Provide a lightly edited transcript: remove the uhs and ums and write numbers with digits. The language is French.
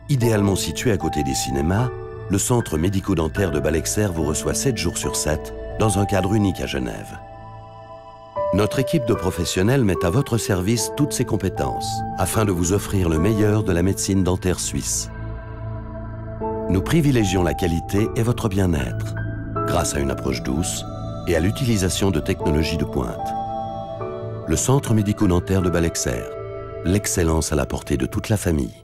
Idéalement situé à côté des cinémas, le centre médico-dentaire de Balexert vous reçoit 7 jours sur 7 dans un cadre unique à Genève. Notre équipe de professionnels met à votre service toutes ses compétences afin de vous offrir le meilleur de la médecine dentaire suisse. Nous privilégions la qualité et votre bien-être grâce à une approche douce et à l'utilisation de technologies de pointe. Le centre médico-dentaire de Balexert, l'excellence à la portée de toute la famille.